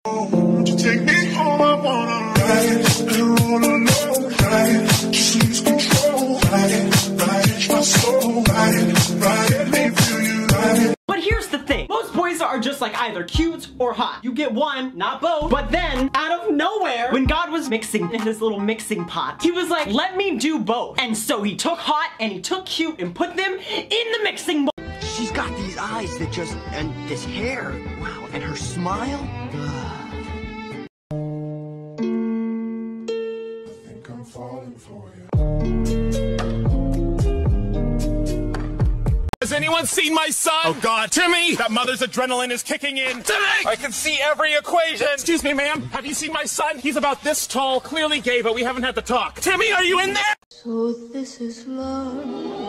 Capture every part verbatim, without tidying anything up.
Won't you take me home? I wanna ride and roll alone. Ride, just lose control. Ride, ride my soul. Ride, ride, make feel you ride. But here's the thing, most boys are just like either cute or hot. You get one, not both. But then, out of nowhere, when God was mixing in his little mixing pot, he was like, let me do both. And so he took hot and he took cute and put them in the mixing bowl. She's got these eyes that just, and this hair, wow, and her smile. I think I'm falling for you. Has anyone seen my son? Oh God, Timmy! That mother's adrenaline is kicking in. Timmy! I can see every equation. Excuse me, ma'am. Have you seen my son? He's about this tall, clearly gay, but we haven't had the talk. Timmy, are you in there? So this is love.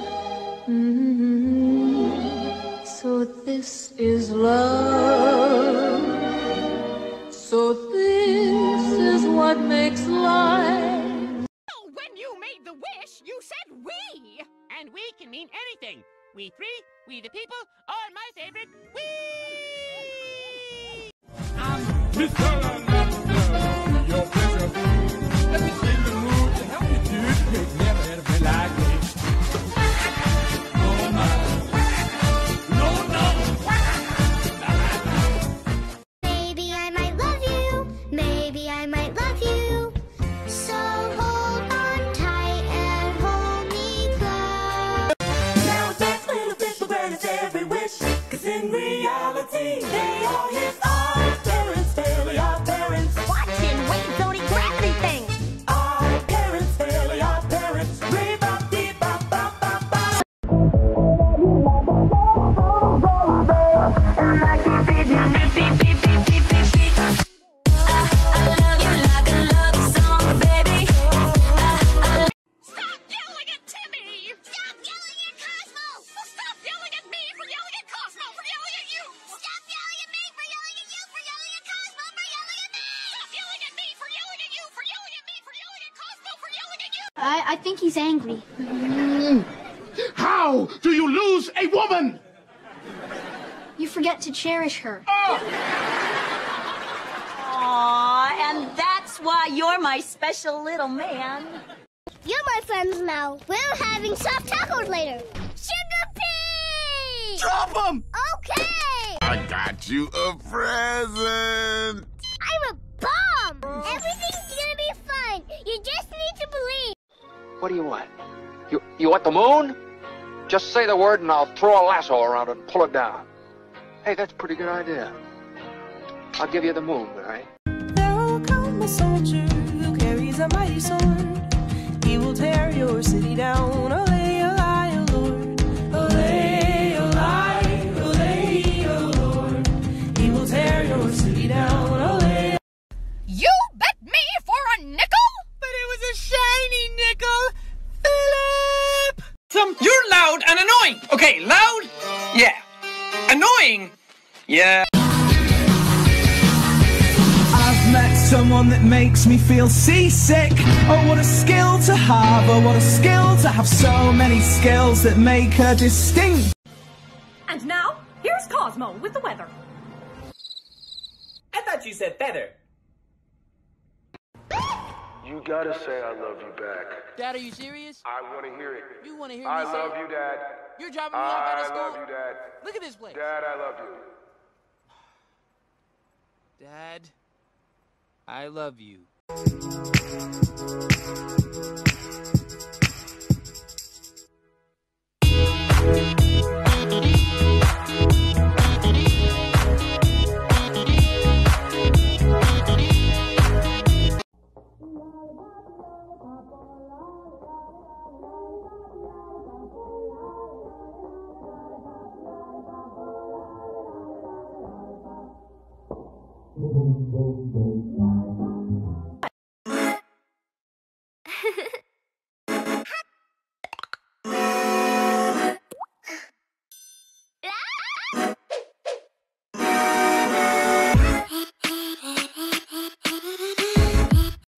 Mm-hmm. So this is love. So this is what makes life. Oh, when you made the wish, you said we! And we can mean anything. We three, we the people, are my favorite. We! I'm Mister Your pleasure. Let me in the mood to help you, dude. You've never had a friend like me. Oh my. No, no. Maybe I might love you. Maybe I might love you. So hold on tight and hold me close. Now that little fish will grant us every wish, 'cause in reality, they are his our parents, fairly our parents. Watching, wait, don't he grab anything? Our parents, fairly our parents. Re-bop-dee-bop-bop-bop-bop. Stop yelling at Timmy! Stop yelling at Cosmo! Well, stop yelling at me for yelling at Cosmo for yelling at you! Stop yelling at me for yelling at you for yelling at Cosmo for yelling at me! Stop yelling at me for yelling at you for yelling at me for yelling at Cosmo for yelling at you! I, I think he's angry. How do you lose a woman? You forget to cherish her. Aw, and that's why you're my special little man. You're my friends now. We're having soft tacos later. Sugar pea! Drop him! Okay! I got you a present. I'm a bomb! Everything's gonna be fine. You just need to believe. What do you want? You you want the moon? Just say the word and I'll throw a lasso around it and pull it down. Hey, that's a pretty good idea. I'll give you the moon, all right? There will come a soldier who carries a mighty sword. He will tear your city down. Olay, olay, oh Lord. Olay, olay, olay, oh Lord. He will tear your city down. Olay. You bet me for a nickel? But it was a shiny nickel, Philip. Some, you're loud and annoying. Okay, loud? Yeah. Annoying? Yeah. I've met someone that makes me feel seasick. Oh, what a skill to have. Oh, what a skill to have so many skills that make her distinct. And now, here's Cosmo with the weather. I thought you said feather. You gotta say I love you back. Dad, are you serious? I want to hear it. You want to hear me I say love it? you, Dad. You're dropping me off out of I school? love you, Dad. Look at this place. Dad, I love you. Dad, I love you.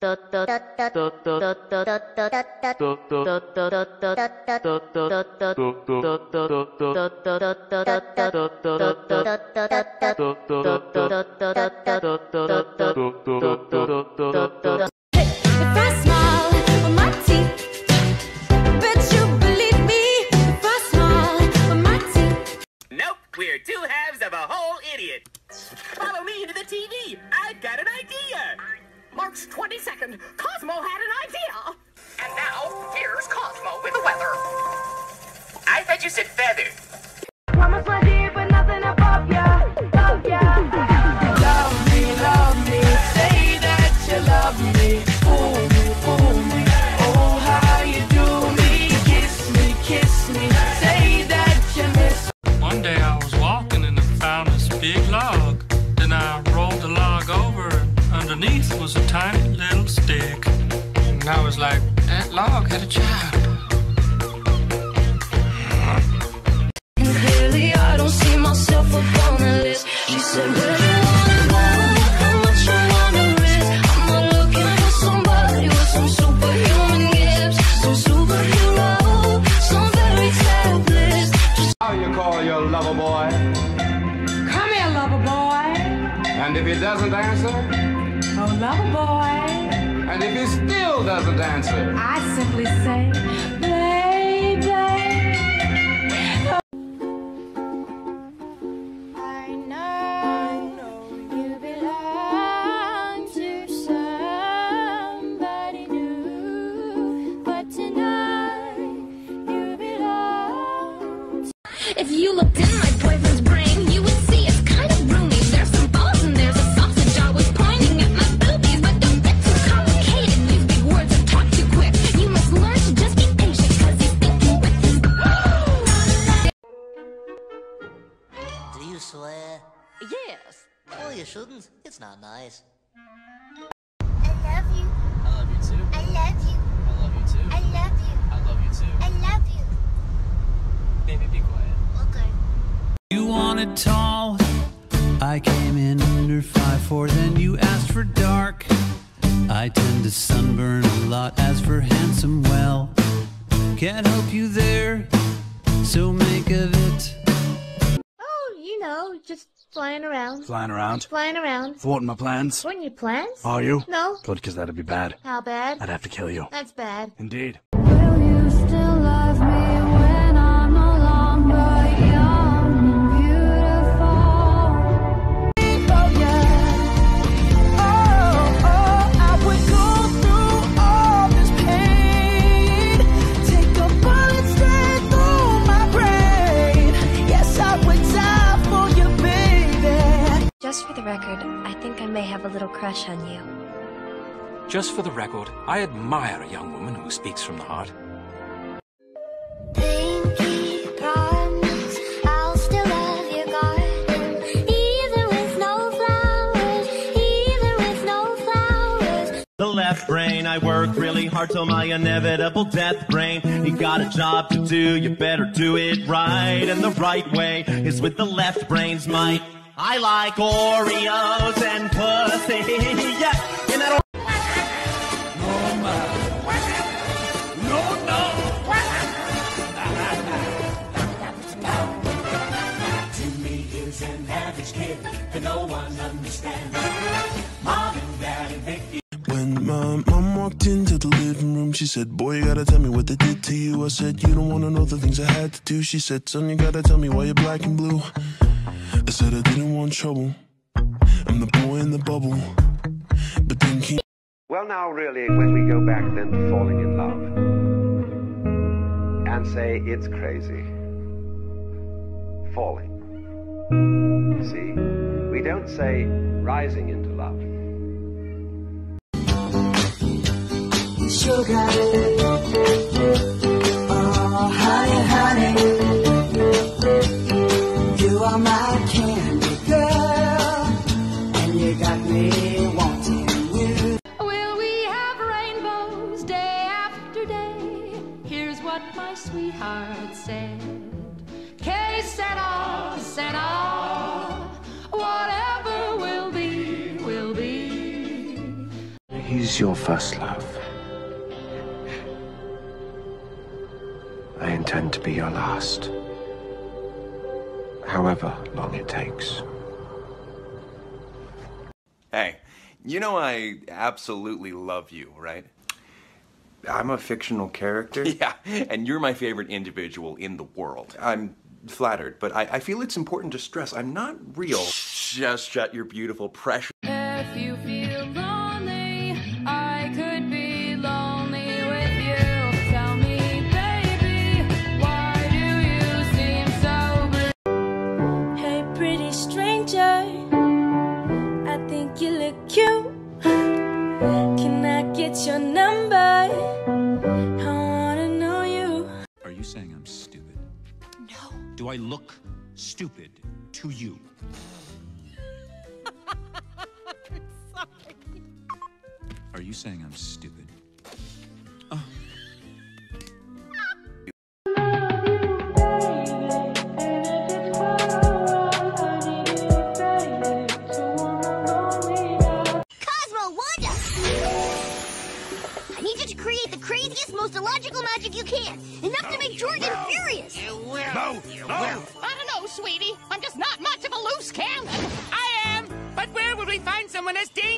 Nope, we're two halves of a whole idiot. Follow me into the T V. I've got an idea. March twenty-second, Cosmo had an idea. And now, here's Cosmo with the weather. I thought you said feather. Promise my dear, but nothing above ya, above ya. Love me, love me, say that you love me. Fool me, fool me, oh how you do me. Kiss me, kiss me, say that you miss. One day I was walking and I found this big log. Then I rolled the log over and underneath was a tiny little stick. And I was like, that log had a child. And clearly I don't see myself up on the list. She said, where you wanna go? How much you wanna risk? I'm not looking for somebody with some superhuman gifts, some superhero, some fairy tale bliss. Just how you call your lover boy? come here, lover boy. And if he doesn't answer? Oh, lover boy. And if he still doesn't answer? I simply say, baby. I know you belong to somebody new, but tonight you belong to... If you looked in my boyfriend's brain, you would see it's kind of roomy. There's some balls and there's a sausage always pointing at my boobies, but don't get too complicated. These big words are talk too quick. You must learn to just be patient, cause he's thinking with his... Do you swear? Yes. Oh, you shouldn't. It's not nice. I love you. I love you too. I love you. I love you too. I love you. I love you too. I love you. Baby, be quiet. Okay. You wanted tall, I came in under five four. Then you asked for dark, I tend to sunburn a lot. As for handsome, well, can't help you there, so make of it. Oh, you know, just flying around. Flying around? Flying around. Thwarting my plans? Thwarting your plans? Are you? No. Good, because that'd be bad. How bad? I'd have to kill you. That's bad. Indeed. Will you still love me when I'm no longer young and beautiful? Oh yeah. Oh, oh, I would go through all this pain. Take a bullet straight through my brain. Yes, I would die for you, baby. Just for the record, I think I may have a little crush on you. Just for the record, I admire a young woman who speaks from the heart. Pinky promise, I'll still love your garden, even with no flowers, even with no flowers. The left brain, I work really hard till my inevitable death brain. You got a job to do, you better do it right. And the right way is with the left brain's might. I like Oreos and pussy, yeah, in that Jimmy is an average kid that no one understands. Mom and Dad and Vicky. When my mom walked into the living room, she said, boy, you gotta tell me what they did to you. I said, you don't wanna know the things I had to do. She said, son, you gotta tell me why you're black and blue. I said I didn't want trouble. I'm the boy in the bubble. But then came... Well, now, really, when we go back then to falling in love and say it's crazy, falling. See, we don't say rising into love. Sugar, oh honey, honey, you are my candy girl, and you got me wanting you. Will we have rainbows day after day? Here's what my sweetheart said. Que sera, sera, whatever will be, will be. he's your first love, I intend to be your last. However long it takes. Hey, you know I absolutely love you, right? I'm a fictional character? Yeah, and you're my favorite individual in the world. I'm flattered, but I, I feel it's important to stress I'm not real. Just shut your beautiful, precious... If you feel lonely, I could be lonely with you. Tell me, baby, why do you seem so blue? Hey, pretty stranger, I think you look cute. Can I get your number? I wanna know you. Are you saying I'm stupid? No. Do I look stupid to you? Are you saying I'm stupid? Oh. Cosmo Wanda! I need you to create the craziest, most illogical magic you can. Enough to make Jordan furious. You will. No, you no. will. I don't know, sweetie. I'm just not much of a loose cannon. I am, but where would we find someone as dangerous?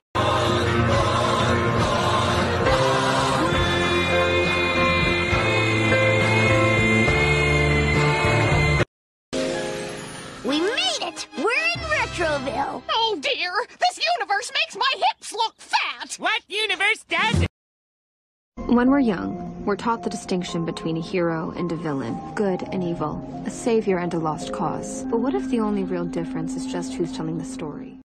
We made it! We're in Retroville! Oh dear! This universe makes my hips look fat! What universe does it? When we're young, we're taught the distinction between a hero and a villain, good and evil, a savior and a lost cause. But what if the only real difference is just who's telling the story?